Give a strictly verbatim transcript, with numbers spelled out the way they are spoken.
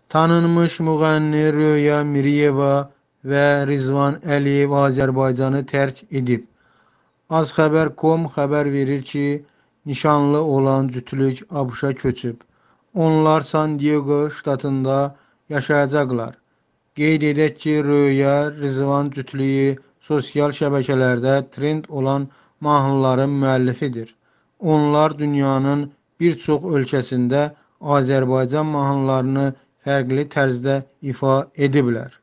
Tanınmış müğənni Röya Miriyeva və Rizvan Əliyev Azərbaycanı tərk edib. azxəbər nöqtə com xəbər verir ki, nişanlı olan cütlük ABŞ-a köçüb. Onlar San Diego ştatında yaşayacaqlar. Qeyd edək ki, Röya Rizvan cütlüyü sosial şəbəkələrdə trend olan mahnıların müəllifidir. Onlar dünyanın bir çox ölkəsində Azərbaycan mahnılarını fərqli tərzdə ifa ediblər.